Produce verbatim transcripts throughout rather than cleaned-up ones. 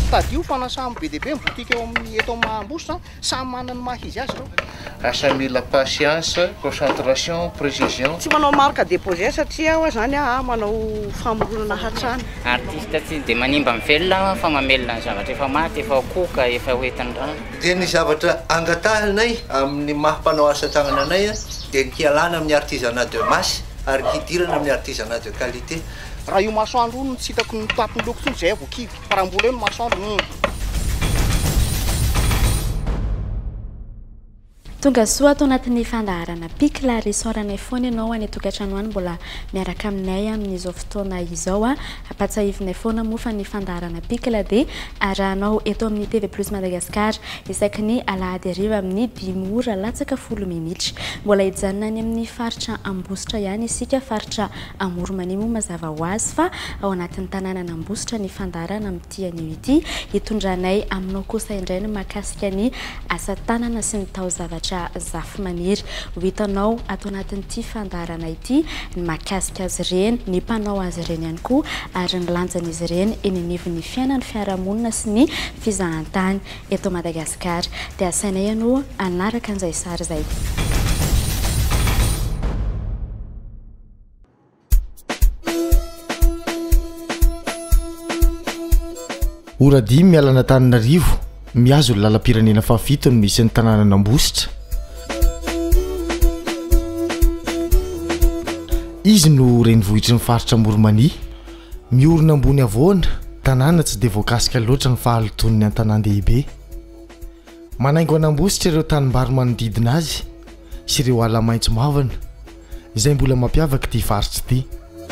tadio fanasamy be dehibe mibotika eo amin'ny eto Mahambosotra samy manana ny maha izy azy reo. Asa mila patience, concentration, précision. Tsy manao marque déposé satria aho zany ah manao famoronana hatrany. Artiste tsy de manimba mivelona fa mamelona ny zavatra efa maty efa koka efa hoentin'ny rano. Dia ny zavatra angatahanay amin'ny maha-mpanao asa tanananay dia ny kialana amin'ny artisanat de masse ary hidirana amin'ny artisanat de qualité. Raha io masoandro no tsy hitako ny tapony loko tsony zay vokivo fa raha mbola eo ny masoandro. Tonga soa ato anatin'ny fandaharana pikla resaurana foana ianao any tokatrano any mbola miaraka aminay amin'izao fotoana izao a ampatsiahivinay foana moa fa ny fandaharana pikla dia arahanao eto amin'ny T V plus Madagascar isaky ny alahady ariva amin'ny dimy ora latsaka folo minitra mbola hijanona any amin'ny faritra Ambositra ihany isika faritra Amoromanimo mazava ho azy fa ao anatin'ny tanàna Ambositra ny fandaharana amin'ity anio ity hitondranay aminao kosa indray ny mahakasika ny asa tanana sy ny taozavatra zafy maniry ho hitanao ato anatin'ity fandaharana ity ny mahakasika azy ireny ny mpanao azy ireny ihany koa ary ny lanjan'izy ireny eny anivon'ny fiainan'ny fiarahamonina sy ny fizahantany eto Madagasikara dia asainay ianao anaraka an'izay sary izay. Ora dimy miala Antananarivo mihazo ny lalam-pirenena fafito no misy ny tanàna Ambositra. Izy no renivohitry ny faritra Moromania miorina ambony avoana tanàna tsy dia voakasika loatra ny fahaloton'ny an-tanàn-dehibe. Manaingo an'Ambositra ireo tanimbary manodidina azy sy ireo ala maitso mavana izay mbola mampiavaka ity faritra ity.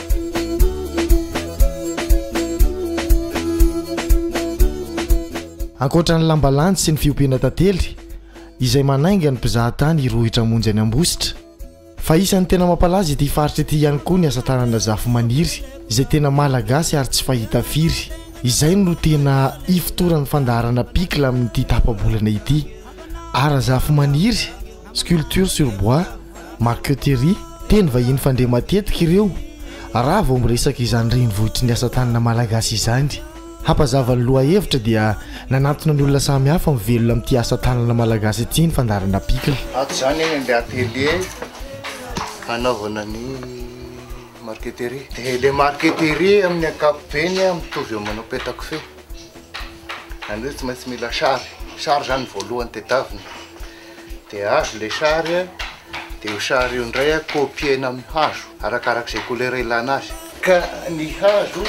Ankoatra ny lambalandy sy ny fiompiana tantely izay manainga ny mpizahatany hirohitra hamonjy any Ambositra. Fa isan'ny tena mampalaza ity faritra ity ihany koa ny asa tanana zafy maniry izay tena malagasy ary tsy fahita firy. Izay no tena ifotoran'ny fandaharana pikla amin'ity tapabolana ity. Ara zafy maniry, sculpture sur bois, marqueterie, teny vahiny fandre matetika ireo raha vao miresaka izany renivohitry ny asa tanana malagasy izany. Hampazavany loha hevitra dia nanatona ny olona samy hafa mivelona amin'ity asa tanana malagasy ity ny fandaharana pikla. Ato zany ny atelier anaovana ny marqueterie. Dia le marqueterie amin'ny ankapobeny mitovy eo manao petakofehy. Any hoe tsy maintsy mila sary. Sary zany voalohany tetavina. Dia hazo le sary dia io sary io indray kopiena amin'ny hazo arakarak'izay couleur ilana azy. Ka ny hazo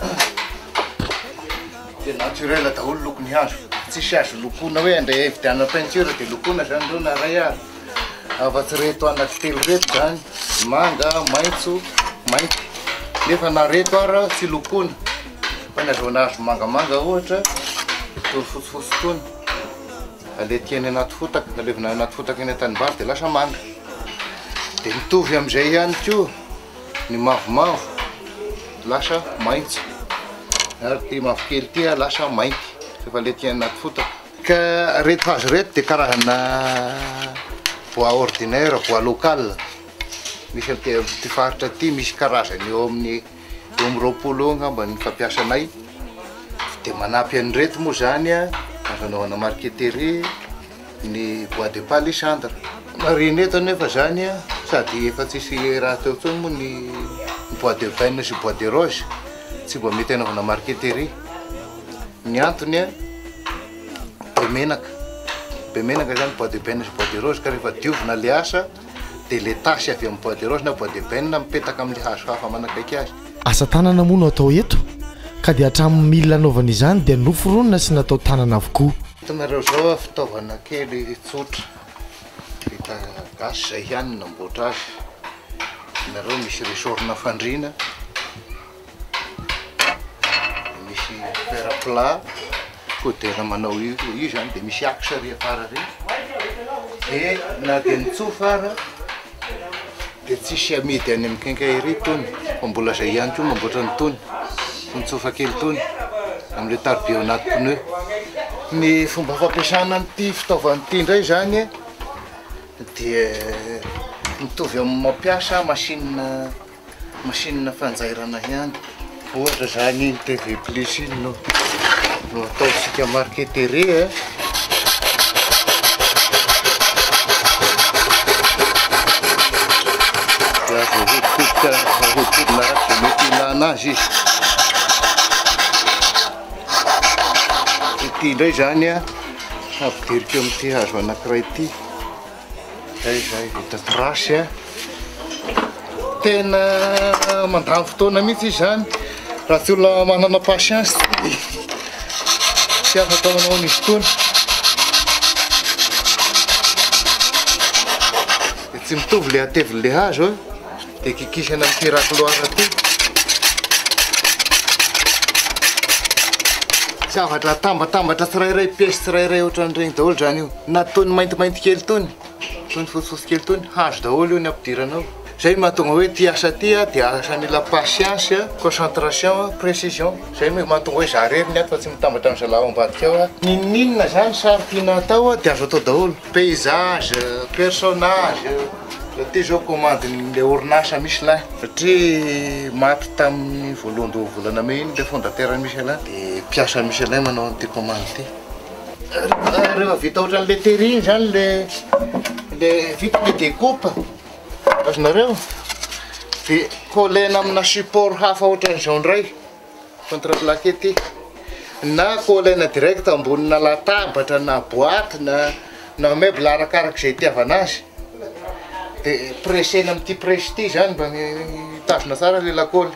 dia naturel daholo lokon'ny hazo. Tsisy azo lokona hoe andray evidiana peinture dia lokona zany reo na ray avy. Afa-tsy reto anaky telo reto zany manga, maitso, mainty. Nefa na reto ara tsy lokona. Fa ny azona hazo mangamanga ohatra toy fotsifotsy tony. Aletiany anaty fotaka, alevina anaty fotaka eny an-tanimbary dia lasa manga. Dia mitovy amin'izay ihany koa ny mavomavo lasa maitso. Ary ty mavokely ty lasa mainty rehefa letiany anaty fotaka. Ka reto hazo reto dia karazana bois ordinaire, bois local. Misy amin'ity faritra ity misy karazany eo amin'ny eo amin'ny roapolo angamba ny fampiasanay. Dia manampy an'ireto moa zany anaovana marqueterie ny bois de palissandre. Mariny eto nefa zany sady efa tsisy raha teo tsony moa ny bois de pène sy bois de rose. Tsy mba mety anaovana marqueterie. Ny antony be menaka. Be menaka zany bois de pène sy bois de rose ka rehefa diovina le asa dia le tasy avy amin'ny bois de rose na bois de pène mipetaka amin'ny hazo hafa manakaiky azy. Asa tanana moa no atao eto ka dia hatramin'ny milina anaovana izany dia noforonina sy natao tanana avokoa. Hitanareo zao fitaovana kely tsotra vita gasy zay ihany namboatra azy. Nareo misy resorina fandrina, misy fer plat kodera manao io io zany dia misy axe ary afara reny. Dia na dia nitsofa ara dia tsisy amidy any amin'ny quincaillerie tony fa mbola zay ihany koa mamboatra ny tony nitsofa kely tony amin'ilay tarbe ao anaty pneu. Ny fomba fampiasana an'ity fitaovana ity indray zany dia mitovy amin'ny mampiasa machine machine fanjairana ihany. ohatra zany T V plus iny no no ataontsika marketere a ahodikodoka ahodikodo naraka mety ilana azy izy ity indray zany a ampidiriko amin'ity hazo anankiray ity zay zay vita trasy a tena mandamy fotoana mihitsy izy zany raha tsy olona manana patience tsy afaka manao an'izy itony tsy mitovy le hatevin'le hazo dia kikisana amin'ity racloire ty zavatra tambatambatra tsirairay pièce tsirairay ohatran'ireny daholo zany io na tony maintimainty kely tony tony fotsifotsy kely tony hazo daholo io ny ampidiranao zay mahatonga hoe ty asa ty a dia asa mila patience concentration précision zay mahatonga hoe za reriny ato fa tsy mitambatra amin'ny zalava ambadika ao a ninoninona zany sary tiana atao dia azo atao daholo paysage personnage ty zao commandin'le orinasa misy lahy satria maty tamin'ny voalohandoha volana me iny le fondateur misy lahy dia mpiasa misy lahy manao an'ity commande ty rehefa vita ohatran'le terrine zany le le vita le découpe azonareo dia kolena amina support hafa ohatran'izao ndray contre plaquette na kolena direct ambonina latabatra na boîte na na meuble arakaraka izay itiavana azy dia pressena amin'ity presse ity zany mba mitazona tsara le lakoly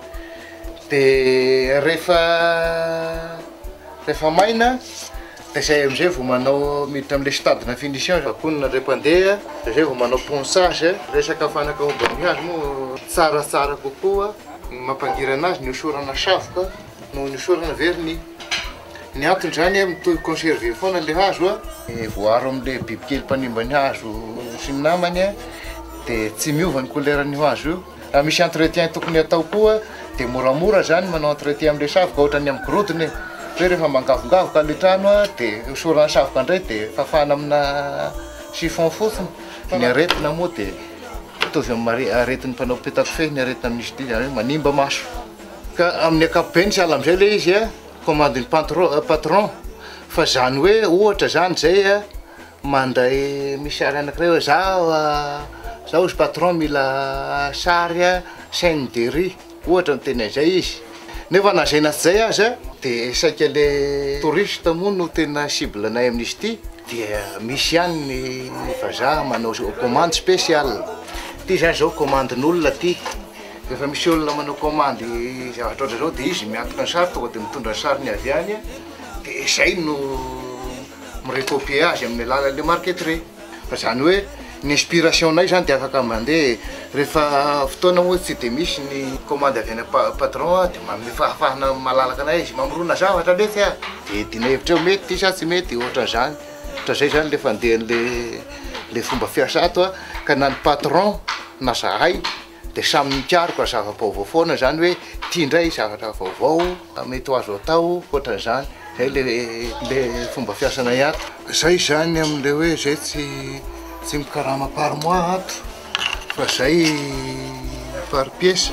dia rehefa rehefa maina dia zay amin'izay vao manao miditra amin'le stadina finition vakonina repandeha dia zay vao manao ponçage resaka fanakaombany hazo moa tsaratsara kokoa mampangirana azy ny hosorana savoka no ny hosorana verni ny antony zany a mitohy conserver foana le hazo a voaro amin'le bibikely mpanimba ny hazo sy ny namany a dia tsy miova ny couleuran'io hazo io raha misy entretien tokony atao koa dia moramora zany manao entretien amin'le savoka ohatrany amin'ny grodiny hoe rehefa mangavongavoka le trano a dia hosorana savoka indray dia fafana amina chiffon fotsiny ny aretina moa dia mitovy amin'ny aretin'ny mpanao petako fe ny aretina amin'izy ity zany hoe manimba maso ka amin'ny ankapobeny tsy ala amin'izay le izy a commandiny patron fa zany hoe ohatra zany zay a mandray misy sary anankiray hoe zao zao izy patron mila sary a scène de rue ohatra miteny zay izy nefa na zay na tsy zay azy a dia saika le touriste moa no tena cible nay amin'izy ity dia misy ihany ny vazaha manao commande spéciale ty zany zao commandin'olona ty rehefa misy olona manao commande zavatra ohatran' zao dia izy miantoka ny sary tonga dia mitondra ny sary ny avy any a dia zay no mirecopier azy amin'ny alalan'le marqueterie fa zany hoe ny inspiration nay zany dia afaka mandeha rehefa fotoana moa tsy dia misy ny commande avy any patron dia mifahafahana malalaka anay izy mamorona zavatra letsy a dia dina hevitra eo mety ty sa tsy mety ohatran'izany ohatran'izay zany le fandehan'le le fomba fiasa ato a ka na ny patron na zahay dia samy mikariko a zava-baovao foana zany hoe ty indray zavatra vaovao mety ho azo atao ohatran'izany zay le le fomba fiasanay ato zay zany amin'le hoe zay tsy tsy mikarama par mois ato fa zay par pièce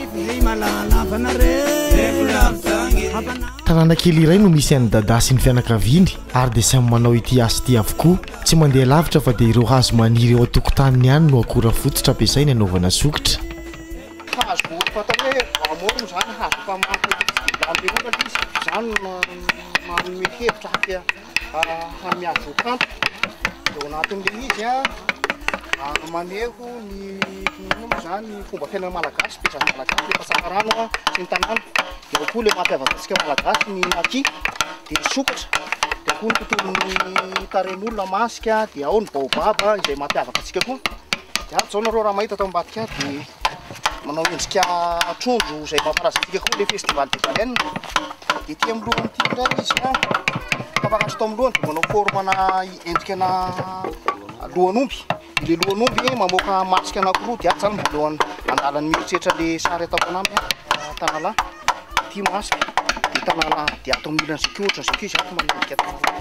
tanàna kely iray no misy an'ny dada sy ny fianakaviany ary dia samy manao ity asa ity avokoa tsy mandeha lavitra fa dia ireo hazo maniry eo an-tokotaniny ihany no akora fototra ampiasainy anaovana sokotra hazo fatao hoe amorona zany hazo fa mampiamorona izy zany manome hevitra haky hamiazo kanto dia anatin'le izy a maneho ny noma zany fomba fiainana malagasy pejana malagasy le fahasakarano a sy ny tanàna dia ao koa le mampiavaka antsika malagasy ny aky dia sokatra dia koa ny tontolon'ny taren'olona masika dia ao ny baobaba izay mampiavaka antsika koa dia ato zao nareo raha mahita atao ambadika dia manao endrika trondro izay mampalaza antsika koa le festival de baleine dia ty amin'ny lohany ty ndray izy a tafakatro tao amin'ny lohany dia manao formana endrikana lohan'omby le lohan'omby mamoaka masika anankiroa dia ato zany mbolohany andalany mieritreritra le sary ataoko anamby a tanalahy ty masika dia tanalahy dia ato amin'ny ilany zaki ohatran'izao izy ato manendrika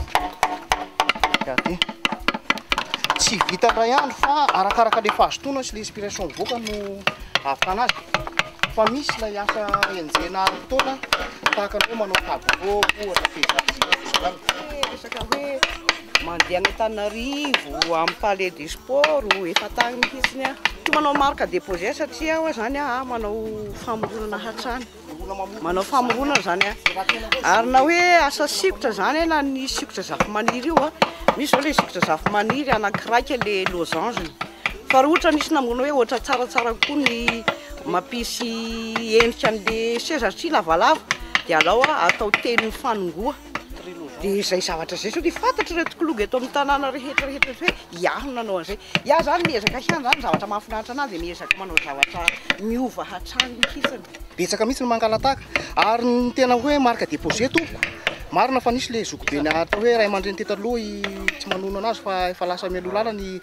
ty tsy vita ray andro fa arakaraka le fahazotoana sy le inspiration mivoaka no ahavitana azy fa misy la asa enjena taona tahaka ny hoe manao tableau ohatra fezany resaka hoe mandeha any Antananarivo amin'ny palais du sport efa tany mihitsiny a ty manao marque déposé satria aho zany a manao famoronana hatrany manao famoronana zany a ary na hoe asa sikotra zany na ny sikotra zafy-maniry io a misy zao le sikotra zafy-maniry anakiraiky le losange fa raha ohatra misy namona hoe ohatra tsaratsara koa ny mampisy endrika an'le seza satria lavalava dia alao a atao telo fanongoa dia izay zavatra zay sao dia fantatra ireo tokology eto amin'ny tanàna rehetra rehetra hoe iaho nanao an'izay iaho zany miezaka hiany zany zavatra mahafinaritra anazy dia miezaka manao zavatra miova hatrany mihitsiny betsaka mihitsy ny mangalataka ary ny tena hoe marque déposé tompoko marina fa nisy le zoko be nahatra hoe ray aman-dreny tetaloha tsy manono anazy fa efa lasa mialolalana ny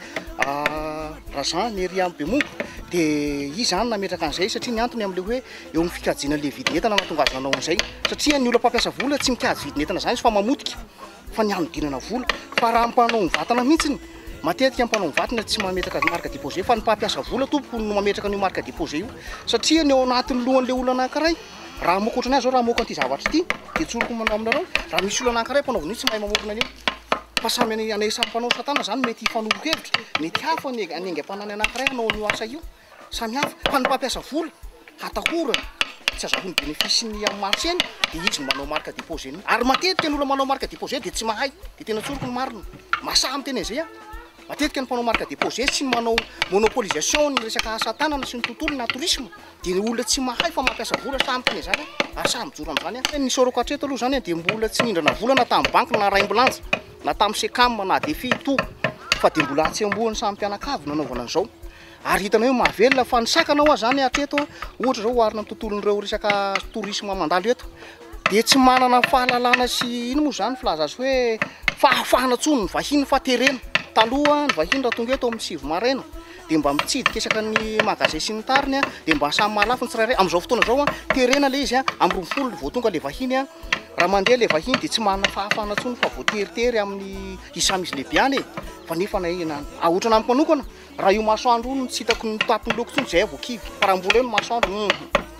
razan mairie amin'ny Bemongo dia izy zany nametraka an'izay satria ny antony amin'le hoe eo amin'ny fikajiana le vidin'entana nahatonga azy nanao an'izay satria ny olona mpampiasa vola tsy mikajy vidin'entana zany izy fa mamotika fa ny hanodinana vola fa raha mpanao mivatana mihitsiny matetika mpanao mivatana tsy mametraka marque déposé fa ny mpampiasa vola tompoko no mametraka ny marque déposé io satria ny ao anatin'ny lohan'le olona anankiray raha mokotra ny azy zao raha moko an'ity zavatra ity dia tsoroko manao aminareo raha misy olona anankiray mpanaovina io tsy mahay mamorona an'io fa samy anay samy mpanao satana zany mety hifanolokevitra mety hafa ny aingam-panany anankiray hanao an'io asa io samy hafa fa ny mpampiasa vola hatahorana tsy azahoany bénéfice ny amin'ny marché eny dia izy no manao marque déposé ny ary matetika ny olona manao marque déposé dia tsy mahay dia tena tsoroko ny marina masaha amin'ny tena izay a matetika ny mpanao marque déposé sy ny manao monopolisation ny resaka asa tanana sy ny tontolo na tourisme dia ny olona tsy mahay fa mampiasa vola samy tena izany a samy mijoro amin'izany a ny soroko hatreto aloha zany dia mbola tsy nindrana vola na tamin'ny banky na raimbolanja na tamin'ny sekam na defi to fa dia mbola tsy amboany samy mpianakavy nanaovana an'izao ary hitanao hoe mahavelona fa ny sakanao a zany hatreto ohatra zao oharina amin'ny tontolon'ireo resaka tourisme mandalo eto dia tsy manana fahalalana sy ino moa zany filaza azy hoe fahafahana tsony ny vahiny fa terena taloha ny vahiny raha tonga eto amin'ny sivy maraina dia mba mitsidika esaka ny magazay sy ny tariny a dia mba samy mahalafo ny tsirairay amin'izao fotoana zao a terena le izy a amin'ny roapolo vao tonga le vahiny a raha mandeha le vahiny dia tsy manana fahafahana tsony fa voateritery amin'ny isa misy lehibe any e fa nefa na ina ahotrana amiko manokana raha io masoandro no tsy hitako ny tapiny loko tsony zay voakivy fa raha mbola eo ny masoandro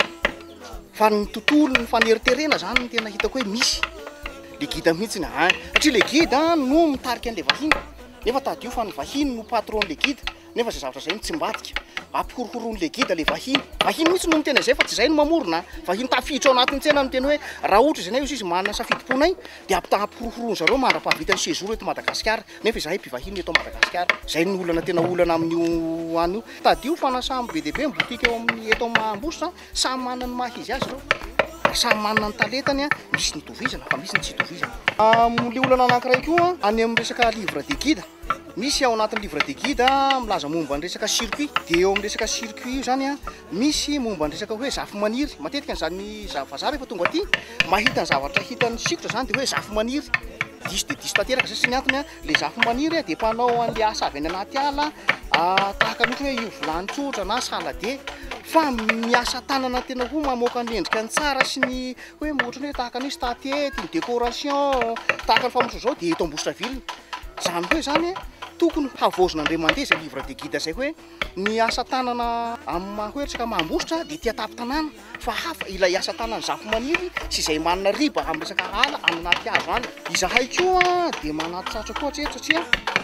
fa ny tontolo ny faneriterena zany ny tena hitako hoe misy le guide mihitsy ny a satria le guide no mitarika an'le vahiny nefa tadio fa ny vahiny no patron le guide nefa zay zavatra zay ny tsy mbadika ampihorohoron'le guide le vahiny vahiny mihitsy no mitena izay fa tsy zay no mamorona vahiny tafiditra ao anatin'ny tsena no tena hoe raha ohatra izay nay izy izy manana safidiponay dia ampihorohoron zareo mandra-pahavita ny séjour eto Madagasikara nefa izahay mpivahiny eto Madagasikara zay ny olana tena olana amin'io any io tadio fa na samy be dehibe mibotika eo amin'ny eto Mahambosa samy manana ny maha izy azy reo samy manana ny talentany a misy ny tovizana fa misy ny tsy tovizana am'le olana anankiray koa any amin'ny resaka livre de guide misy ao anatin'ny livre de guide milaza momba ny resaka circuit dia eo amin'ny resaka circuit io zany a misy momba ny resaka hoe zafy-maniry matetika n'izany vazaha rehefa tonga aty mahita ny zavatra hitan'ny sikotra zany dia hoe zafy-maniry diso dia diso tanteraka zay sy ny antony a le zafy-maniry dia mpanao an'le asa avy any anaty ala tahaka ny ohatra hoe io vilany tsotra na salade fa miasa tanana tena ho mamoaka ny endrika ny tsara sy ny hoe ohatra hoe tahaka nisy tatety ny décoration tahaka ny famoso zao dia eto Ambositraville zany hoe zany tokony havozona indray mandeha zay livre de guide zay hoe ny asa tanana amin'ny hoe resaka Mahambosotra dia tia tapin-tanàna fa hafa ilay asa tanana zafy-maniry sy izay manana riba amin'ny resaka ala anaty hazo any izahay koa dia manaty sarotra koa hatreto satria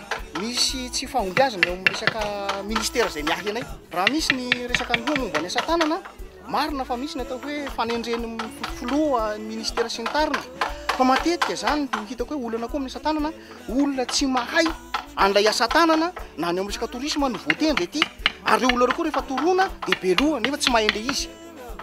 misy tsy fahombiazana eo amin'ny resaka ministera zay miahy anay raha misy ny resaka ny hoe momba ny asa tanana marina fa misy ny atao hoe fanendreny filoha ministera sy ny tarina fa matetika zany no hitako hoe olana koa amin'ny asa tanana olona tsy mahay an'ilay asa tanana na ny amin'ny resaka tourisme no voatendry ety ary olona reo koa rehefa toroana dia beloha nefa tsy mahay an'le izy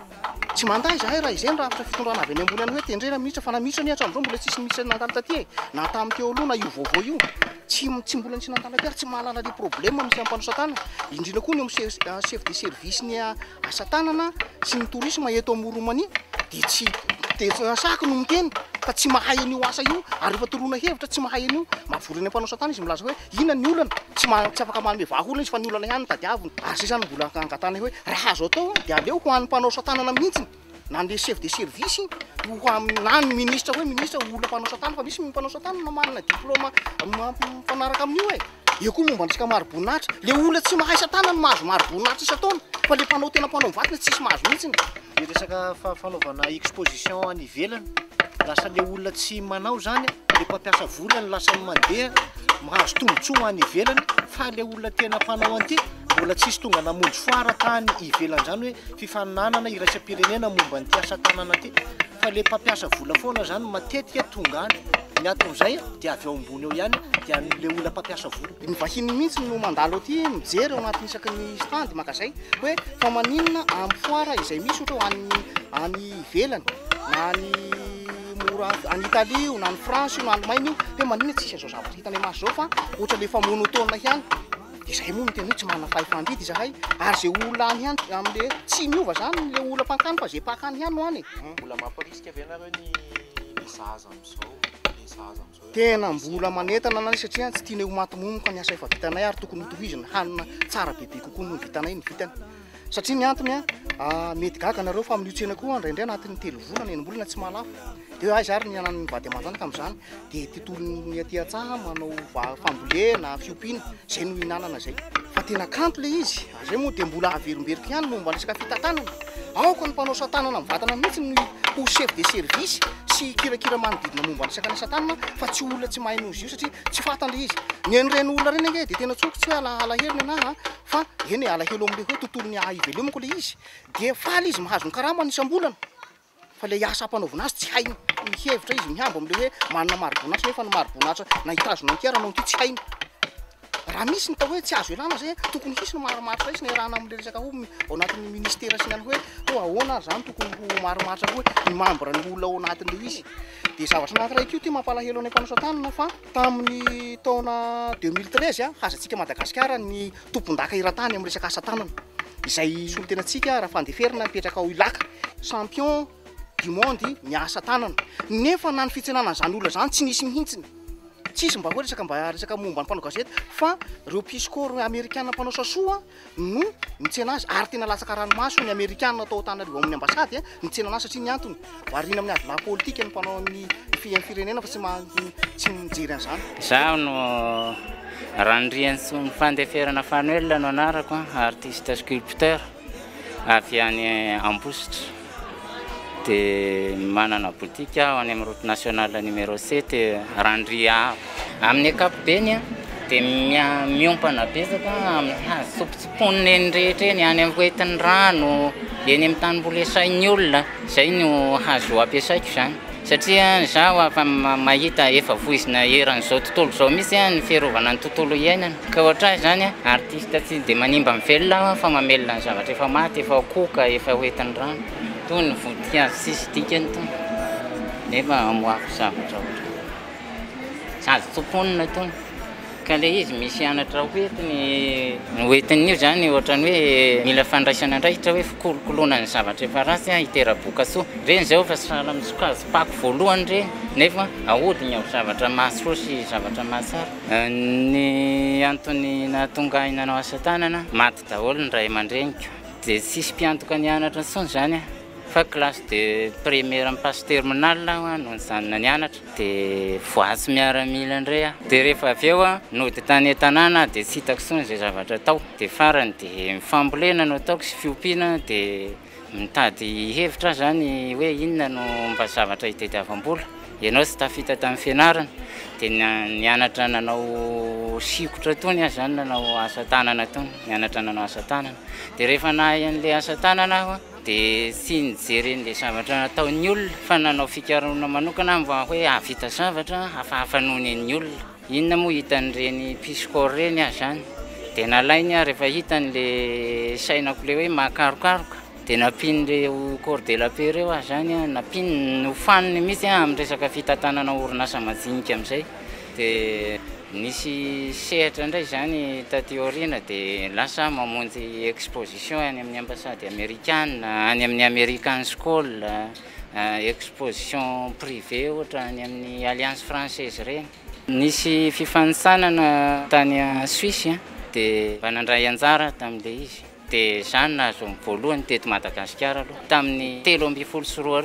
tsy manday zahay raha izay ny raha afatra fitondrana avy any ambony any hoe tendrena mihitsy fa na mihitsy ny hatram'izao mbola tsisy misy nandalo taty e na tamin'ny teo aloha na io vaovao io tsy tsy mbola tsy nandalo aty ary tsy mahalala le problème misy ampano asa tanana indrindra koa ny amin'ny chef de service ny asa tanana sy ny tourisme eto Moromania dia tsy dia saky no miteny fa tsy mahay an'io asa io ary rehefa toroana hevitra tsy mahay an'io mahavory ny ampanao asa tanana izy milaza hoe inona ny olana tsy tsy afaka manome vahaolana izy fa ny olana ihany tadiavina ary zay zany mbola angatana hoe raha azo atao dia aleo ho an'ny mpanao asa tanana mihitsy na le chef de service ho amin'ny na ny ministre hoe ministre olona mpanao asa tanana fa misy mpanao asa tanana manana diplôma mpanaraka amin'io e io koa momba antsika maro-boninahitra le olona tsy mahay satana no mahazo maro-boninahitra isataona fa le mpanao tena mpanao mivatana tsisy mahazo mihitsiny de resaka fanaovana exposition any ivelany lasa le olona tsy manao zany le mpampiasa volany lasa mandeha mahazo tombotsoa any ivelany fa le olona tena mpanao anty mbola tsisy tonga namonjy foara tany ivelany zany hoe fifaninanana iraisam-pirenena momba an'ity asa tanana aty fa le mpampiasa vola foana zany matetika tonga any ny aton'izay dia avy ao ambony eo ihany dia le olona mpampiasa vola ny vahiny mihitsy no mandalo aty mijery ao anatin'ny isaky ny stand maka zay hoe fa maninona amin'ny foara izay misy ohatra any any ivelany na ny mora any Italie io na ny France io na Allemagne io hoe maninona tsisy azao zavatra hitany maso zao fa ohatra le fa monotone ihany de zay moa miteny hoe tsy manana fahifandidy izahay ary zay olona any ihany amin'le tsy miova zany le olona mpankany fa zay mpakany ihany no any mbola mampariska avy anareo ny zaza am'izao le zaza am'izao tena mbola manetana anay satria tsy tiany ho maty-momoka ny asa efa vitanay ary tokony hotohizina hanina tsara bebe kokoa no vitanay ny vitany satria ny antony a mety gaga anareo fa amin'io tsena koa indraindray anatin'ny telo volana eny mbolina tsy malafo de ay zary ny anan'ny vady aman-janaka amin'izany de titolony aty atsaha manao fambolena fiompiana zay no hinanana zay fa tena kanto le izy zay moa de mbola averimberika ihany momba resaka fitantanana aoka ny mpanao satanana mivatana mihitsy ny ho chef de service sy kirakira manodidina momba resaka ny satanana fa tsy olona tsy mahay nozy io satria tsy fatany le izy ny enireny olona reny ange de tena tsoky tsy hoe alaheliny anaha fa eny alahelo am'le hoe tontolony aivele moko le izy de faly izy mahazo ny karama ny isam-bolana fa le asa ampanaovina azy tsy hainy mihevitra izy mihambo am'le hoe manana maro-boninahitra nefa ny maro-boninahitra na hitazona anty aranao ty tsy hainy raha misy ny tao hoe tsy azo elana zay tokony hisy no maromaritra isy ny rahana am'le resaka ho ao anatin'ny ministera sy ny any hoe ho ahoana zany tokony ho maromaritra hoe ny mambra ny olona ao anatin'le izy de zavatra anankiray io ty mampalahelo any mpanao satanana fa tamin'ny taona deux mille treize a hazantsika Madagasikara ny tompon-daka iran-tany amin'ny resaka asa tanana izay solotenantsika raha fandeferina mipetraka ao Ilaka champion du monde ny asa tanana nefa na ny fitsenana zany olona zany tsy nisy mihitsiny tsisy mba hoe resaka mba resaka momba ny mpanao gazety fa reo piscor amerikana mpanao sasoa no mitsena azy ary tena latsaka ranomaso ny amerikana atao Antananarivo amin'ny ambasady a mitsena azy satria ny antony varina amin'ny ady la politika ny mpanao amin'ny firenena fa tsy ma tsy mijery an'izany zaho no Randrianson fandeferana Fanuel no anarako artiste sculpteur avy any Ambositra de manana boutique aho any amin'ny route nationale numéro sept Randria amin'ny ankapobeny de miompana betsaka amin'ny hazo sopotsiponina eny rehetra eny any amin'ny hoentin'ny rano eny amin'ny tanimbola sain'ny olona zay no hazo ampiasaiko zany satria zaho afa mahita efa voizina eran'izao tontolo zao misy ny fiarovana ny tontolo iainana ka ohatra zany artiste tsy de manimba mivelona fa mamelona ny zavatra efa maty efa koka efa hoentin'ny rano tony votiazo sisy dikany tony nefa amoako zavatra ohatra sazy tsoponina tony ka le izy misy anatra hoetiny hoetin'io zany ohatrany hoe mila fandraisana andraikitra hoe fikolokoloana ny zavatra efa ratsy hitera-boka soa reny zao fa sahala misokazo pako voalohany reny nefa ahodiny ao zavatra mahasoa sy zavatra mahatsara ny antony nahatonga hinanao asa tanana maty daholo ny ray aman-dreniko de sisy mpiantoka ny anatra ntsony zany fa classe de première amin'ny passe terminale aho no nyzanona ny anatra de voatsy miaramila indray aho de rehefa avy eo a nody tany tanàna de tsy hitako sony zay zavatra tao de farany de mifambolena no ataoko sy fiompiana de mitady hevitra zany hoe inona no mba zavatra hitadiavam-bola ianao tsy tafita tamin'ny fianarana de nianatra nanao sikotra tony aho zany nanao asa tanana tony nianatra nanao asa tanana de rehefa nahay an'le asa tanana aho a de sy nijeren'le zavatra nataon'ny olona fa nanao fikarona manokana mba hoe avita zavatra hafahafanony ny olona inona moa hitan'ireny piscor reny aho zany de nalainy aho rehefa hitan'le sainako le hoe mahakarokaroka de napin'ireo corps de la paix reo aho zany a napiny nofaniny mihitsy a amin'ny resaka fitantanana orinasa majinika amin'izay de nisy sehatra indray zany taty aoriana de lasa mamonjy exposition any amin'ny ambassade américaine any amin'ny American School exposition privé ohatra any amin'ny alliance française reny nisy fifanitsanana tany a Suisse de mba nandray anjara tamin'le izy de zany nahazo voalohany teto Madagasikara aloha tamin'ny telo amby folo sy roa arivo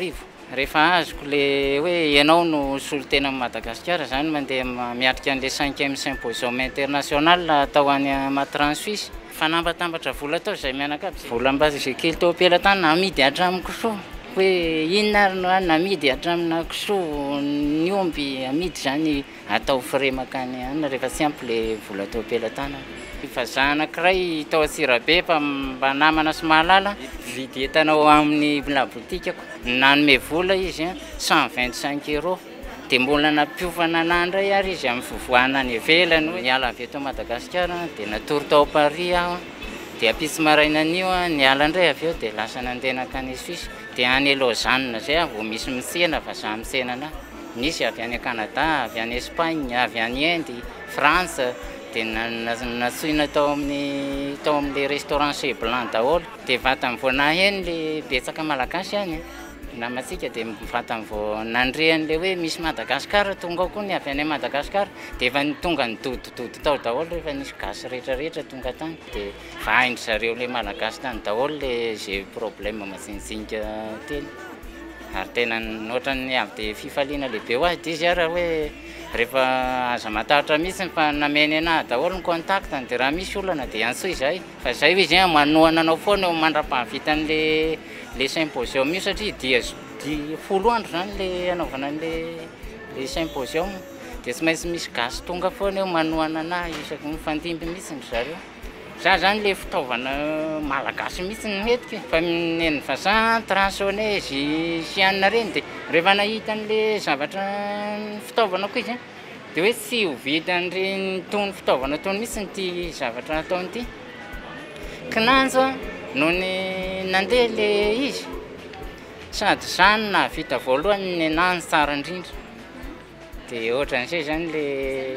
rehefa azoko le hoe ianao no solotena amin'ny Madagasikara zany mandeha miatrika an'le cinquième symposium international tao any Matran Suisse fanambatambatra vola tao zay mianakavy vola mbazekely tao am-pelatany namidy hatramiko soa hoe inona ary no any namidy hatramina kisoa ny omby amidy zany atao frais makany any rehefa tsy ampy le vola tao am-pelatany fa za anankiray tao Antsirabe mba namana sy mahalala vidy entanao amin'ny la botikako nanome vola izy cent vingt-cinq euros dia mbola nampiofana anandray ary izy amin'ny fivoahana any ivelany hoe niala avy eto Madagasikara dia natory tao Paris aho dia ampisy maraina anio niala indray avy eo dia lasa nandeha nakany Suisse dia any Lausanne zay aho vao misy misena fa za misenana nisy avy any Canada avy any Espagne avy any Inde France dia natsoina tao amin'ny tao amin'le restaurant Chez Blanc daholo dia vatany vao naheny le betsaka malagasy any namatsika dia vatany vao nandrehany le hoe misy Madagasikara tonga ao koa ny avy any Madagasikara dia efa tonga nidodododo tao daholo rehefa nisy gasy rehetrarehetra tonga tany dia vahaindry zareo le malagasy tany daholo le zay problème masinzinika teny ary tena ohatran'ny avy dia fifaliana lehibe ho azy dia izy ara hoe rehefa aza matahatra mihitsy fa nameny anahy daholo ny contactany dia raha misy olana dia antsoy izay fa izay hoe izy manohana anao foana mandra-pahavitan'le le symposium io satria dia dia folo andro zany le anaovana an'le le symposium dia tsy maintsy misy gasy tonga foana eo manohana anahy isaky mifandimby mihitsy ny zareo za zany le fitaovana malagasy mihitsy ny metiky fa neny vazaha tronçonneuse sy anina reny dia rehefa nahita an'le zavatra fitaovana koa izy dia hoe tsy ho vitan'ireny tony fitaovana tony mihitsy nyty zavatra ataonyity kinanjo no ny nandeha le izy sady zany nahavita voalohany ny anany tsara indrindra dia ohatran'izay zany le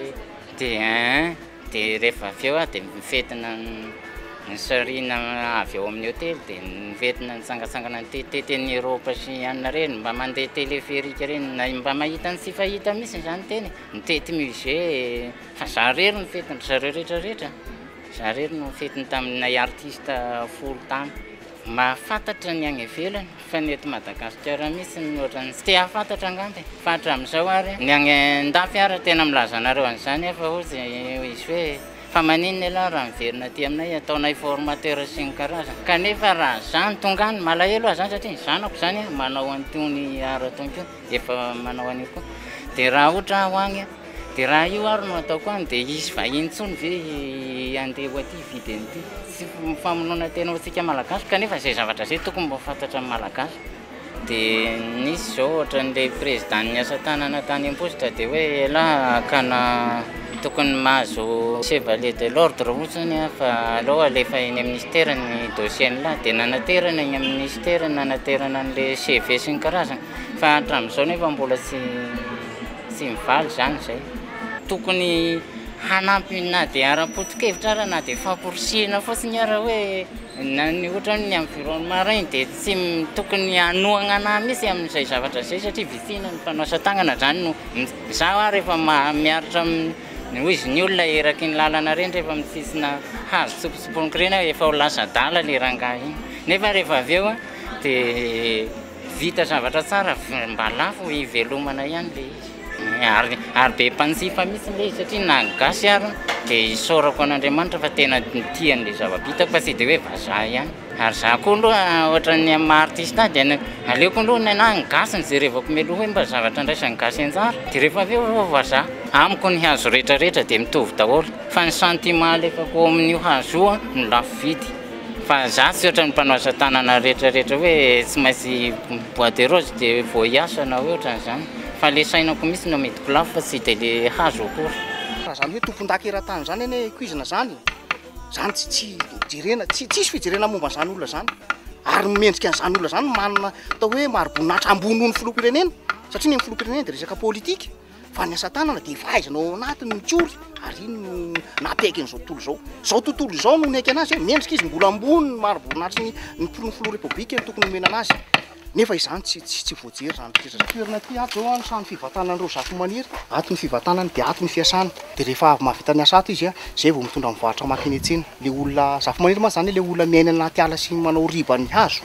dia dia rehefa avy eo ah dia mifetina ny sarina avy eo amin'ny hotely dia mifetina nitsangatsangana teteny Eropa sy anina reny mba mandeha téléphérique reny na mba mahita ny tsy fahita mihitsy zany teny mitety musée fa za rery nifetiny zareo rehetrarehetra za rery no fetiny taminay artiste folo tany mahafantatra ny any ivelany fa ny eto Madagasikara mihitsy ny ohatrany tsy te hahafantatra angamba fa hatramin'izao ary ny any andafy ary tena milaza anareo an'izany fa ozy izy hoe fa maninona aloha raha miverina aty aminay ataonay formateur sy ny karazana kanefa raha zany tonga any malahelo aho zany satria ny zanako zany manao antony ara-tonko efa manao an'io koa dia raha ohatra aho agny dia raha io ary no ataoko any dia izy vahiny tsony ve andeha ho aty vidy an'ity tsy famonoana tena antsika malagasy kanefa zay zavatra zay tokony mba fantatra amin'ny malagasy dia nisy zao ohatran'le président ny asa tanana tany am-positra dia hoe la kana tokony mahazo chevalier de l'ordre ohatrany fa aloha alefa eny amin'ny ministère ny dossier ny lahy dia nanaterana eny amin'ny ministère nanaterana an'le C V sy ny karazana fa hatramin'izao nefa mbola tsy tsy mivaly zany zay tokony hanampy na dia ara-potikevitra ara na dia famporisihana fotsiny ara hoe na ny ohatrany ny environnement regny dia tsy tokony hanohana anahy mihitsy amin'izay zavatra zay satria vitsina ny mpanao asa tagnana zany no zaho ary rehefa miaritra hoy izy ny olona eraky ny lalana reny rehefa mitsisina hazo tsopotsoponiky reny aho efa ho lasa dala le rangahy iny nefa rehefa avy eo dia vita zavatra tsara mba lafo hivelomana ihany le izy ary ary be mpanjifa mihitsy le satria nagasy ary dia isaorako an'Andriamanitra fa tena tian'le zava-bitako fa tsy dia hoe vazaha ihany ary za koa aloha ohatran'ny amin'ny artiste dia aleoko aloha ny anahy ngasy ny jerevako mialoha hoe mba zavatra ndraisa ngasy anjara dia rehefa avy eo vazaha amiko ny hazo rehetrarehetra dia mitovy daholo fa ny sentiment alefako amin'io hazo io no lafo vidy fa za tsy ohatran'ny mpanao asa tanana rehetrarehetra hoe tsy maintsy bois de rose dia vao hiasa na hoe ohatran'izany fa le sainako mihitsy no midiko lafo fa tsy dia le hazo akory raha zany hoe tompon-dakeran-tany zany eny cuisine zany zany tsy tsy jerena tsy tsisy fijerena momba zany olona zany ary mendrika an'izany olona zany manana atao hoe maroboninahitra ambony noho ny filoham-pirenena satria ny filoham-pirenena dia resaka politika fa ny asa tanana dia fahaizanao anatiny mitsory ary iny no nampaiky an'izao tontolo zao zao tontolo izao no naiky anazy hoe mendrika izy mbola ambony ny maroboninahitra ny ny filoha republika ny tokony omena anazy nefa izany tsy tsy tsy voajery zany toerana ty ato zao samy fivatanan'ireo zafy-maniry ato ny fivatanany dia ato ny fiasana dia rehefa avy mahavita ny asa ato izy a zay vao mitondra mivarotra makeny etsena le olona zafy-maniry ma zany le olona miaina anaty ala sy manao riba ny hazo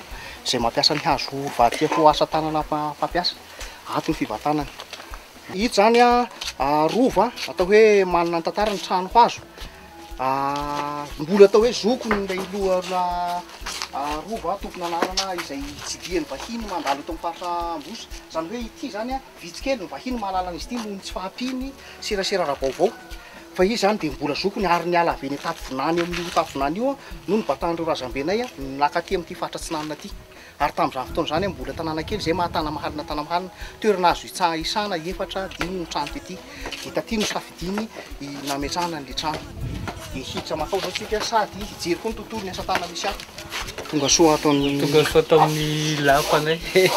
izay mampiasa ny hazo vadia ho asa tanana fampiasa ato ny fivatanany. Ito zany a rova atao hoe manana ny tantara ny trano hazo. Mbola atao hoe zokony ilay lohana rova tompona anarana izay jidian'ny vahiny mandalo eto amin'ny faritra Ambositra. Zany hoe ity zany a vitsikely ny vahiny mahalala izy ity noho ny tsy fahampiny serasera raha-baovao. Fa izy zany dia mbola zokony ary ny ala avy ny tafivinany eo amin'io tafivinany io no ny batan'ireo razambenay a nakaty amin'ity faritra Tsinanana ity. Ary tamin'izany fotoana zany mbola tanàna kely izay mahatana mahalina tana mahalina toerana azo itsaha isana efatra dimy ny trano ity. Dia taty no safidiny nametrahana an'ilay trano. Dia hiditra makao zao tsika sady hijery koa ny tontolo ny asa tanana misy ato. Tonga soa atao amin'ny tonga soa atao amin'ny lapanay.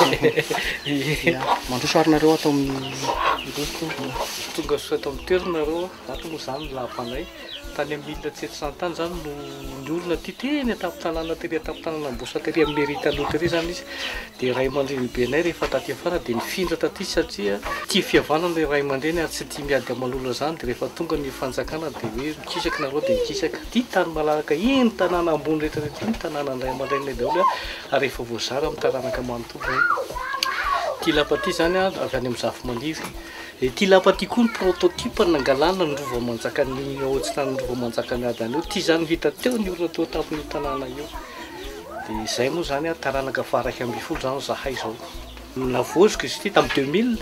Mandroso arinareo atao amin'ny tonga soa atao amin'ny toerinareo ato moa zany lapanay. Tany amin'ny milina tsetosantany zany no ny olona ty teny atapo-tanàna tery atapo-tanàna Ambositra tery amin'ny mairie aloha tery zany izy. Dia ray aman-dreny benay rehefa taty afara dia nifindra taty satria tia fihavanana ilay ray aman-dreny ary tsy tia miady amalolo zany. Dia rehefa tonga ny fanjakana dia hoe mikisaka nareo dia mikisaka. Ty tany malalaka iny tanàna ambony rehetrarehetra iny tanàna ny ray aman-dreny daholo ary rehefa voazara amin'ny taranaka manontolo. Ty lapa ty zany avy any amin'ny Zafimaniry. Ty lapa ty koa ny prototype nangalana ny rova manjakany ohatsy ny rova manjakany adany io. Ty zany vita teo ny olona teo tamin'io tanàna io. Dia izay moa zany taranaka faraika ambin'ny folo zany zahay zao. Navoziko izy ity tamin'ny deux mille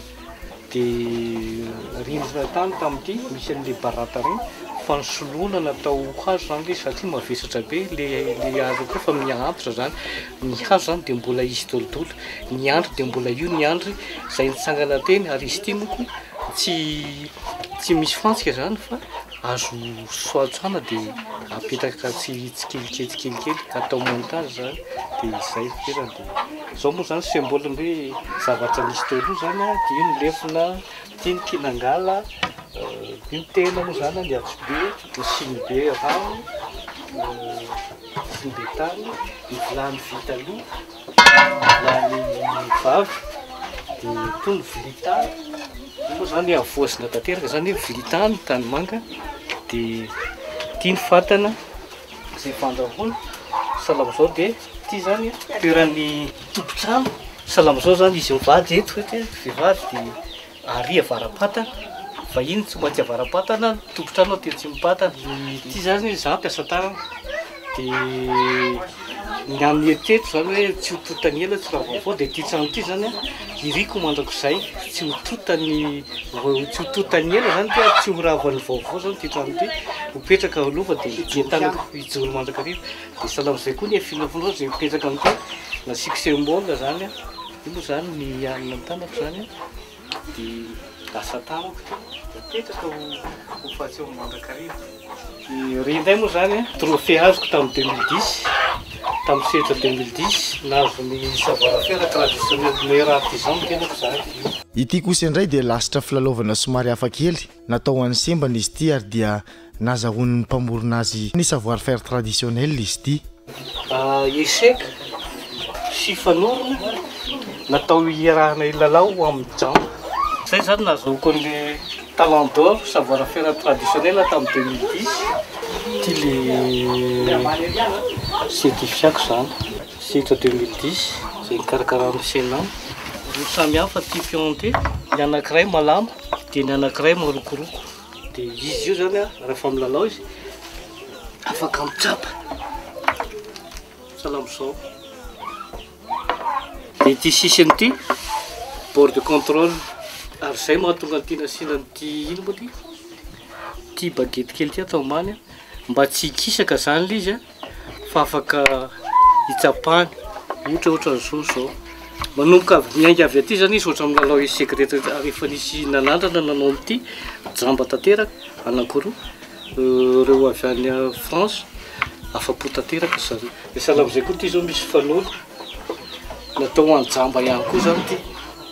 dia rindrina tany tamin'ity misy an'ilay barata regny fa ny soloina natao hazo zany ilay satria mavesatra be le hazo koa fa miantotra zany. Ny hazo zany dia mbola izy dolodolo, ny andry dia mbola io ny andry izay nitsangana teny ary izy ity moko tsy tsy misy fantsika zany fa azo soatsana dia apetraka tsy tsikelikely atao montage zany dia izay fera. Dia zao moa zany symbole hoe zavatra nisy teo aloha zany dia io ny lefina tiany kinangala io tena moa zany ny atso be ny siny be rano siny be tany ny vilany vita aloha vilany vavy dia toy ny vilitany moa zany avoasina tanteraka zany hoe vilitany tany manga. Dia tia ny fatana izay fandrahoana salama zao dia ity zany toeran'ny tompotrano salama zao zany izy mivady eto hoe vehivavy dia aria varapatana vahiny tsy maintsy avarapatana tompotrano ately tsy mipatana. Ity zany za mpiasa tanana dia ny amin'ny eteto zany hoe tsy hototany ela tsy raha vaovao. Dia ty trano ity zany iriko mandako izay tsy hototany tsy hototany ela zany dia tsy horavany vaovao zany ty trano ity mipetraka alova dia entanako hijoro mandrakariva. Dia salama izay koa ny efinavolo zay mipetraka amin'ity nasiko symbole zany io moa zany ny anina tanako zany dia asa tanako mipetraka ho fahatseo mandrakariva. Rindray moa zany trophée azoko tamin'ny deux mille dix tamin'ny fety deux mille dix nahazo ny savoir-faire traditionnel meilleur artisan tenako zany. Ity kosa indray dia lasitra filalovana somary hafakely natao an'ny sembana izy ity ary dia nazahoan'ny mpamorona azy ny savoir-faire traditionnel izy ity. Eseka sy fanorona natao iarahana ilalao amin'ny jamba. Zay zany nahazoako an'ilay talent d'or savoir-faire traditionnel tamin'ny deux mille dix. Ty le certifiako zany sitra deux mille dix zay nikarakarana senany. Ny samy hafa ty pianté ny anankiray malama dia ny anankiray marokoroko. Dia izy io zany rehefa milalao izy afaka mitsapa salama zao. Dia ty sisiny ty bord de contrôle ary zay mahatonga ny ty nasinany ty ino moa ty ty bagety kely ty atao many mba tsy hikisaka zany le izy fa afaka hitsapany ohatra ohatra zao zao manomboka avy miainga avy aty zany izy ohatra milalao eseka rehetra rehefa nisy nanandrana nanao amin'ity jamba tanteraka anankiroa reo avy any France afa-po tanteraka zany. Dia salama izay koa ty zao misy fanolo natao any jamba ihany koa zany ty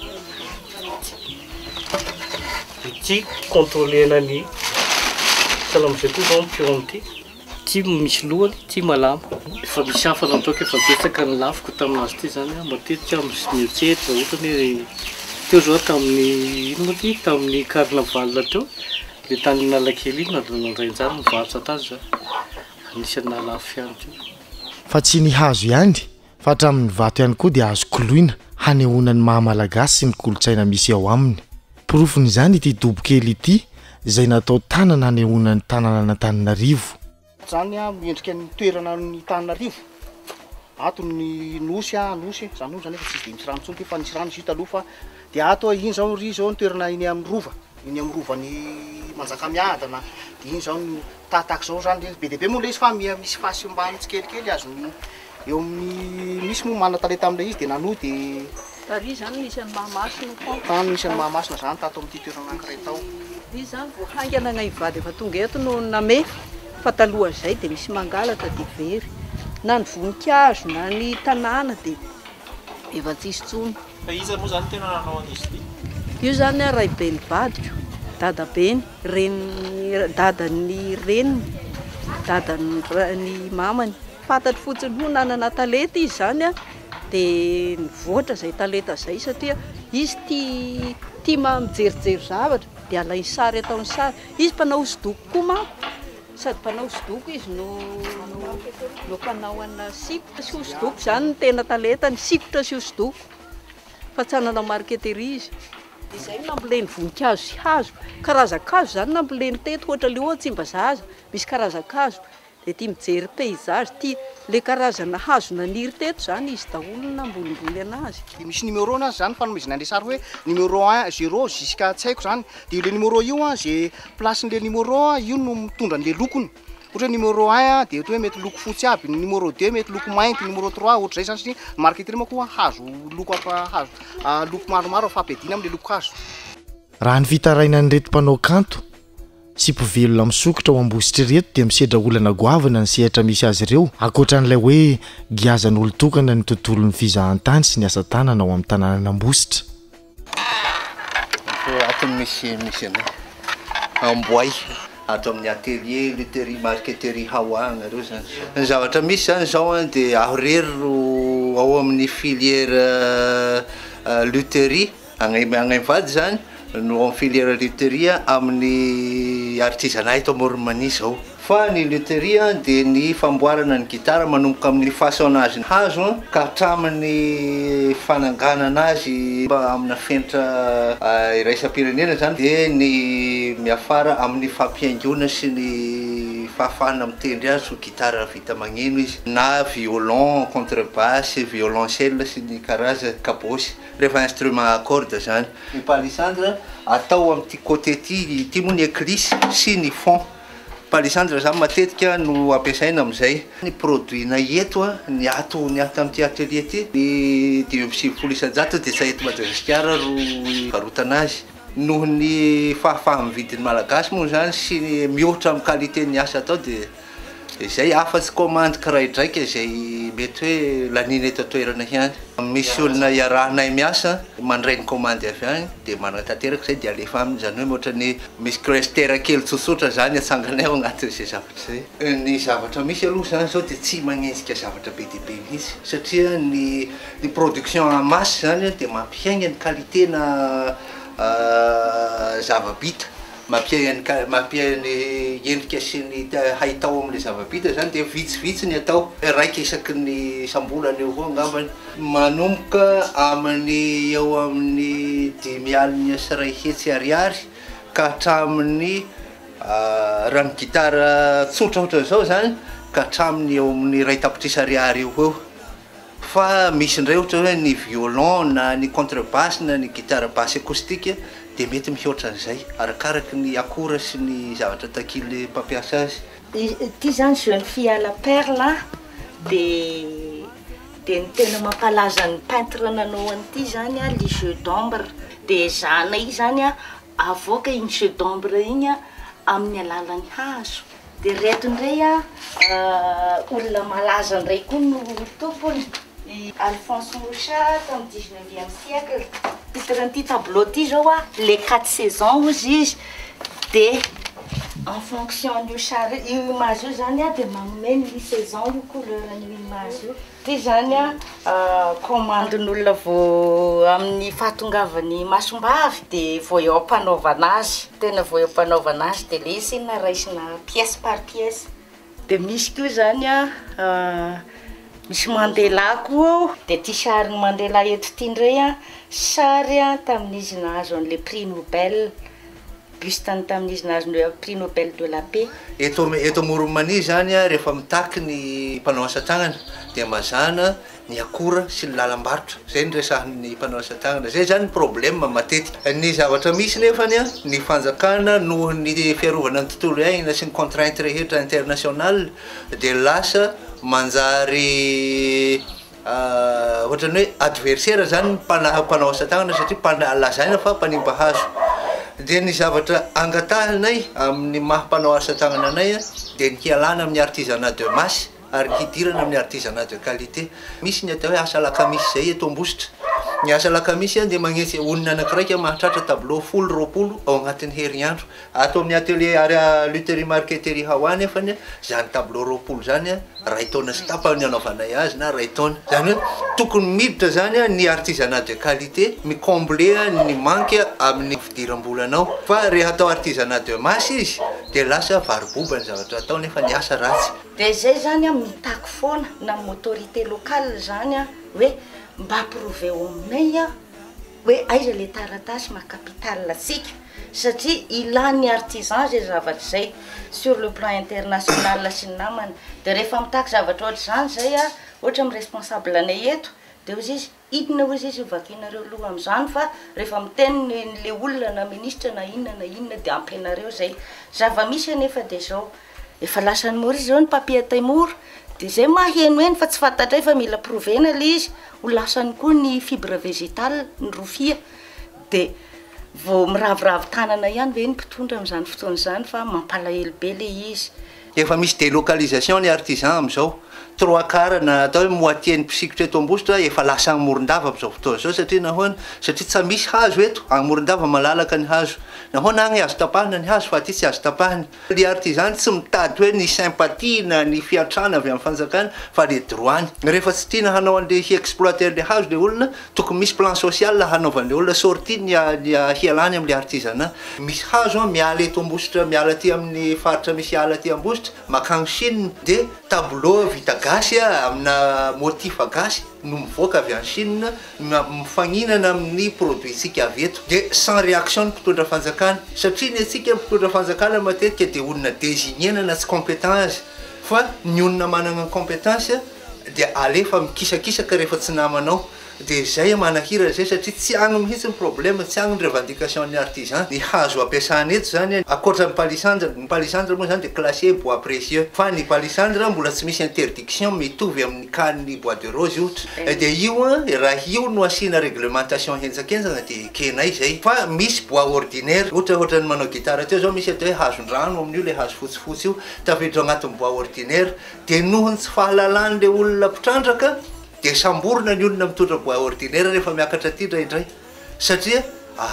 ty contrôlena ny salama izay koa zao pianty ty misy lohany ty malama. Efa misy hafa nataoko efa betsaka ny lafiko taminazy ty zany matetika mietsetra ohatrany hoe teo zao tamin'ny ino moa ty tamin'ny carnaval teo le tany nalakely iny nadranandrainjany mivarotra tazy zany anisany nalafo ihany ty. Fa tsy ny hazo ihany fa hatramin'ny vato ihany koa dia azo koloina hanehoana ny mahamalagasy sy ny kolotsaina misy ao aminy. Porofon'izany ity dobokely ity izay natao tanana hanehoana ny tanàna n'Antananarivo. Zany a miendrika ny toerana ny Antananarivo. Ato ny nosy a nosy zany zany efa tsy de misy rano tsony ty fa nisy rano izy taloha fa dia ato iny zao ry zao ny toerana iny amin'ny rova iny amin'ny rovan'ny Manjakamiadana dia iny zao ny tahataky zao zany be dia be moa le izy fa misy fahasimbany tsikelikely azo eo amin'ny misy moa mana talenta amin'ilay izy dia nanohy dia tary zany misy any Mahamasina tany misy any Mahamasina zany tato amin'ity toerana anankiray tao. Izy zany vao haingana gn'aivady efa tonga eto no name fa taloha zay dia misy mangalatra dia very na ny voninkazo na ny tanàna dia efa tsisy tsony. Fa iza moa zany tena nanao an'izy ity? Io zany ray be ny vadiko, dada beny, reniny dadany reniny, dadany mamany. Fantatry fotsiny ho nanana talenta izy zany a dia nivoatra izay talenta izay satria izy tia tia mijerijery zavatra dia alainy sary ataony sary. Izy mpanao hosodoko koa manko, sady mpanao hosodoko izy no no mpanao ana sikotra sy hosodoko zany ny tena talentany, sikotra sy hosodoko fa tsy hananao marketerie izy. Izay namboleny voninkazo sy hazo, karazan-kazo zany namboleny teto ohatra le ohatsy Tsimbazaza misy karazan-kazo dia tia mijery paysage, tia le karazana hazo naniry teto zany izy daholo nambolimboly anazy. Misy numéro anazy zany fanomezana an'ilay sary hoe numéro un zéro jusqu'à tsy haiko zany dia le numéro io a zay placen'le numéro a io no mitondra an'le lokony. Ohatra hoe numéro un a dia ohatra hoe mety loko fotsy aby, numéro deux mety loko mainty, numéro trois ohatra zay zany sy marketerie moa koa hazo loko apa hazo loko maromaro afampidina amin'le loko hazo. Raha ny fitaraina ny reto mpanao kanto sy mpivelona misokotra ao ambositra reto dia misedra olana goavana ny sehatra misy azy ireo ankoatran'ilay hoe giazan'olon-tokana ny tontolon'ny fizahan-tany sy ny asa tanana ao amin'ny tanàna Ambositra. Ato misy misy amboay ato amin'ny atelier lutherie marketerie haoagna reo zany. Ny zavatra misy zany zao dia ahorery ao amin'ny filière lutherie agnaivady zany no amin'ny filière lutherie amin'ny artisanat eto Morimani zao. Fa ny lutherie dia ny famboarana ny gitara manomboka amin'ny façonnage ny hazo ka hatramin'ny fananganana azy amina fenitra iraisam-pirenena zany dia ny miafara amin'ny fampiaingona sy ny fahafahana mitendry azy ho gitara vita magneno izy na violon, contrebasse, violoncelle sy ny karaza kabosy rehefa instrument à corde zany. Ny palissandre atao amin'ity côté ty ty moa ny éclisse sy ny fond. Palissandre zany matetika no ampiasaina amin'izay. Ny produit na eto ny ato ny ato amin'ity atelier ty ny dimy amby sivifolo isan-jato dia tsy eto Madagasikara ro varotana azy. Noho ny fahafaha mividin'ny malagasy moa zany sy ny mihoatra amin'ny qualité ny asa atao dia izay afa-tsy commande kiraidraiky izay mety hoe lanina eto toerana ihany. Misy olona iarahanay miasa mandray ny commande avy any dia manana tanteraka izay dia alefa aminy zany hoe ohatra ny misy cluster kely tsotsotra zany atsanganay ao anatin'izay zavatra zay. Ny zavatra misy aloha zany zao dia tsy magnenjika zavatra be dia be mihitsy satria ny ny production en masse zany dia mampiaigna ny qualité na zava-bita, mampiaigna ny endrika sy ny haitao amin'ilay zava-bita zany dia vitsivitsy ny atao raika isaky ny sambolana eo koa angambany manomboka amin'ny eo amin'ny dimy alina sy iray hetsy ariary ka hatramin'ny raha ny gitara tsotra ohatran'izao zany ka hatramin'ny eo amin'ny ray tapitrisa ariary eo eo. Fa misy indray ohatra hoe ny violon na ny contrebasse na ny gitara basse acoustique dia mety mihoatra an'izay arakaraky ny akora sy ny zavatra takily mpampiasa azy. Ity zany jeune fille à la perle dia dia ny tena mampalaza ny peintre nanao an'ity zany a le jeu d'ombre dia zana io zany a avoaka iny jeu d'ombre iny a amin'ny alalan'ny hazo. Dia reto indray a olona malaza indray koa no tompony Alphonse Mouchat tamin'ny dix-neuvième siècle. Titre tableau ty zao a les quatre saisons ozy izy dia en fonction io sary io image io zany a dia manome ny saison io couleur'an'io image io. Ty zany a commandin'olona vao amin'ny fahatongavany masombavy dia vao eo ampanaovana azy, tena vao eo ampanaovana azy dia le isina raisina pièce par pièce. Dia misy koa zany a misy Mandela koa ao dia ity sariny Mandela eto ity indray a sary a tamin'izy nahazo an'le prix Nobel bustany tamin'izy nahazo le prix Nobel de la paix. Eto eto Moromania zany a rehefa mitaky ny mpanao asa tagnana dia mazana ny akora sy ny lalam-barotra zay ny resahan'ny mpanao asa tagnana zay zany problème matetika ny zavatra misy nefany a ny fanjakana noho ny fiarovana ny tontolo iainana sy ny contrainte rehetra international dia lasa manjary ohatrany hoe adversaire zany mpanao asa tagnana satria lazaina fa mpanimba hazo. Dia ny zavatra angatahanay amin'ny maha-mpanao asa tagnana anay dia ny hialana amin'ny artisanat de masse ary hidirana amin'ny artisanat de qualité. Misy ny atao hoe asa lakamisy zay eto Ambositra. Ny asa lakamisy dia magnetsy olona anankiray mahatratra tableau folo roapolo ao agnatin'ny herinandro. Ato amin'ny atelier lutherie marqueterie Hawa nefany zany tableau roapolo zany ray taona sy tapany anaovanay azy na ray taona. Zany hoe tokony miditra zany ny artisanat de qualité micombler ny manque amin'ny fidiram-bolanao. Fa rehefa atao artisanat de masse izy dia lasa varoboba ny zavatra atao nefa ny asa ratsy. Dia zay zany a mitaky foana na autorité locale zany a hoe mba approuvé ao aminay a hoe aiza le taratasy maha capitale asika satria ilany artisan zay zavatra zay sur le plan international sy ny namany. Dia rehefa mitaky zavatra ohatra zany zay a ohatra amin'ny responsable anay eto dia ozy izy idina ozy izy hovakinareo aloha amin'izany fa rehefa miteny le olona na ministra na inona na inona dia ampianareo zay zava-misy anefa dia zao efa lasany mora izy zao ny papier taimora dia zay maheno eny fa tsy fantatray fa mila provena le izy ho lasany koa ny fibre végétale ny rofia dia vao miravoravo tanana ihany ve ny mpitondra amin'izany fotoana izany fa mampalahelo be le izy. Efa misy délocalisation ny artisan amin'izao trois quarts na atao hoe moitié ny mpisikitra eto Ambositra efa lasa Morondava amin'izao fotoana izao satria nahoana satria tsy misy hazo eto any Morondava malalaka ny hazo nahoana agny azo tapahana ny hazo fa aty tsy azo tapahana. Ny artisan tsy mitady hoe ny sympathie na ny fiantrana avy amin'ny fanjakana fa le droany. Rehefa tsy tiana hanao an'le hiexploiter le hazo le olona tokony misy plan social hanaovan'le olona sortie ny hialany amin'le artisanat. Misy hazo miala eto Ambositra miala aty amin'ny faritra misy ala aty Ambositra makany Chine dia tableau vita gasy amina motif gasy no mivoaka avy any Chine mifaninana amin'ny produitsika avy eto dia sans réaction ny mpitondra fanjakana satria ny atsika mpitondra fanjakana matetika dia olona désignena na tsy compétence fa ny olona manana compétence dia alefa mikisakisaka rehefa tsy namanao. Dia zay manahira zay satria tsy agny mihitsy ny problème tsy agny ny revendication ny artisan. Ny hazo ampiasana eto zany akoatra ny palissandre ny palissandre moa zany dia classé bois précieux fa ny palissandre mbola tsy misy interdiction mitovy amin'ny canne bois de rose ohatra dia io raha io no asiana réglementation henjakenjana dia kenay zay fa misy bois ordinaire ohatra ohatra ny manao gitara teo zao misy atao hoe hazon-drano amin'io le hazo fotsifotsy io tafiditra agnatin'ny bois ordinaire dia nohony tsy fahalalan'le olona mpitrandraka dia samborona ny olona mitondra bois ordinaire rehefa miakatra aty indraindray satria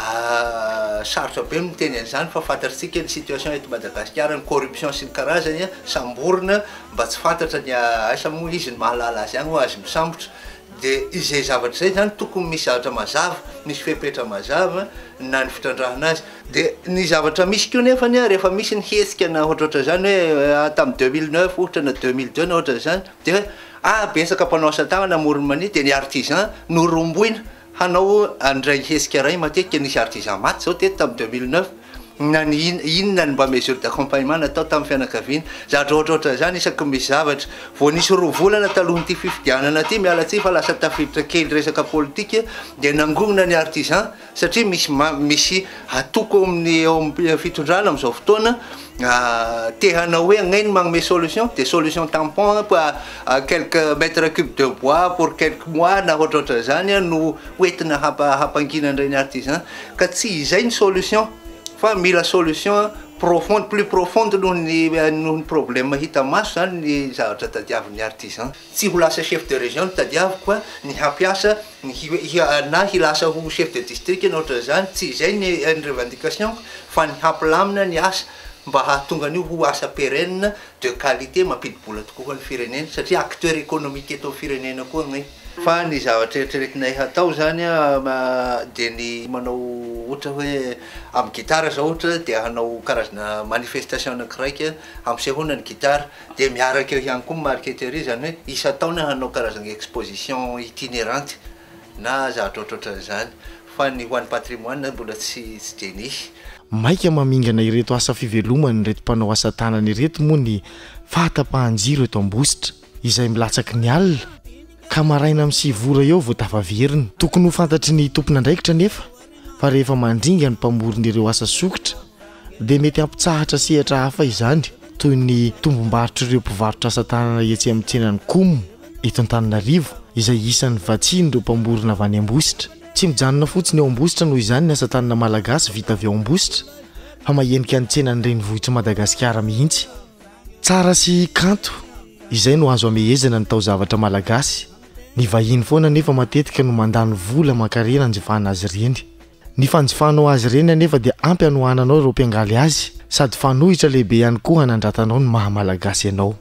sarotra be miteny an'izany fa fantatritsika ny situation eto Madagasikara ny corruption sy ny karazany samborona mba tsy fantatra ny asa moa izy ny mahalala azy agny ho azy misambotra. Dia izay zavatra zay zany tokony misy zavatra mazava misy fepetra mazava na ny fitrandrahana azy. Dia ny zavatra misy koa nefany rehefa misy ny hetsika na ohatrohatra zany hoe tamin'ny deux mille neuf ohatra na deux mille deux na ohatra zany dia ah betsaka mpanao asa tagnana Moromania dia ny artisan no romboina hanao andray hetsika ray matetika nisy artisan maty zao teto tamin'ny deux mille neuf na ny inona ny mba mesure d'accompagnement natao tamin'ny fianakaviana zavatra ohatrohatra zany isaky misy zavatra vao nisy roa volana talohan'ity fifidianana ty miala tsy fa lasa tafiditra kely resaka politika dia nangonina ny artisan satria misy misy atoko amin'ny eo amin'ny fitondrana amin'izao fotoana tehana hoe agnainy magnome solution des solutions tampon pour quelques mètres cubes de bois pour quelques mois na ohatrohatra zany no hoentina hampangina andray ny artisan ka tsy izay ny solution fa mila solution profonde plus profonde noho ny noho ny problème hita maso zany ny zavatra tadiavin'ny artisan tsy ho lasa chef de région ny tadiaviko a ny hampiasa na hilasa ho chef de district na ohatra zany tsy izay ny revendication fa ny hampilamina ny asa mba hahatonga an'io ho asa pérenne de qualité mampidi-bola tokoa ho an'ny firenena satria acteur économique eto amin'ny firenena koa gny fa ny zavatra eritreretinay hatao zany a dia ny manao ohatra hoe amin'ny gitara zao ohatra dia hanao karazana manifestation anakiraika ampisehoana ny gitara dia miaraka eo ihany koa marketerie zany hoe isa-taona hanao karazana exposition itinérante na zavatra ohatrohatra zany fa ny ho an'ny patrimoine mbola tsy tsy de nisy maika mamingana ireto asa fivelomany reto mpanao asa tanana ireto moa ny fahatapahan-jiro eto Ambositra izay milatsaky ny alina ka maraina amin'ny sivora eo vao tafaveriny. Tokony ho fantatry ny tompon'andraikitra nefa fa rehefa mandringa ny mpamorona ireo asa sokitra dia mety ampitsahatra sehatra hafa izany toy ny tombom-barotra ireo mpivarotra asa tanana etsy amin'ny tsenan'ny Komo eto Antananarivo izay isan'ny vatsiny ireo mpamorona avy any Ambositra. Tsy mijanona fotsiny eo Ambositra noho izany ny asa tanana malagasy vita avy ao Ambositra fa mahenika ny tsenan'ny renivohitra Madagasikara mihitsy. Tsara sy kanto izay no azo amehezana ny taozavatra malagasy. Ny vahiny foana nefa matetika no mandany vola makarena anjifana azy ireny. Ny fanjifanao azy ireny anefa dia ampy anohananao ireo mpiangaly azy sady fanohitra lehibe ihany koa hanandratanao ny mahamalagasy ianao.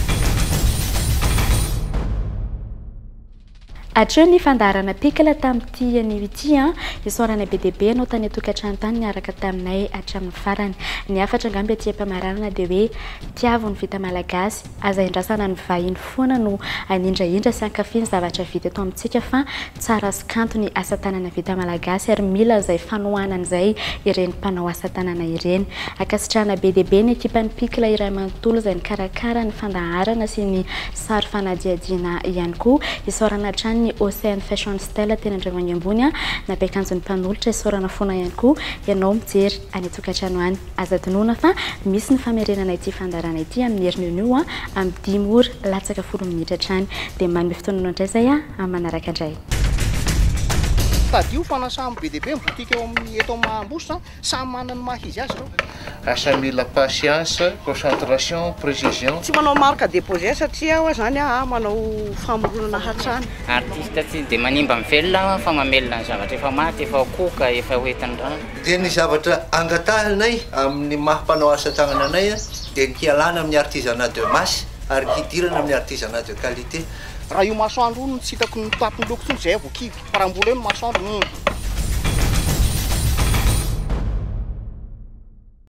Atreo ny fandarana pikala tamin'ity anio ity a isorana be dia be anao tany tokantrano tany niaraka taminay hatramin'ny farany. Ny afatra angamba aty am-pamarana dia hoe tiavo ny vita malagasy aza indrasana ny vahiny foana no anindraindra sy ankafiny zavatra vita eto amintsika fa tsara sy kanto ny asa tanana vita malagasy ary mila izay fanohanana izay ireny mpanao asa tanana ireny. Akasitrahana be dia be ny ekipan'ny pikala iray manontolo izay nikarakara ny fandaharana sy ny sary fanadiadiana ihany koa isorana hatrany Ocean Fashion Style tena andrevany ambony napekanjony mpanolotra isorana foana ihany koa ianao mijery any tokantrano any aza dinona fa misy ny famerenana ity fandarana ity amin'ny herinionio a amin'ny dimy ora latsaka folo minitra hatrany dia manome fotoana indray zay a amin'ny manaraka indray. Tadio fanasamy be dia be mivotika eo amin'ny eto Ambositra samy manana ny maha izy azy ireo. Asa mila patience, concentration, précision. Tsy manao marque déposé satria aho zany a manao famoronana hatrany. Artiste tsy dia manimba mivelona fa mamelona ny zavatra efa maty efa koka efa hoentin'ny rano. Dia ny zavatra angatahanay amin'ny maha-mpanao asa tagnananay dia ny hialana amin'ny artisanat de masse ary hidirana amin'ny artisanat de qualité. Raha io masoandro io no tsy hitako ny tapiny loko tsony zay vao kidy parambola eo ny masoandro.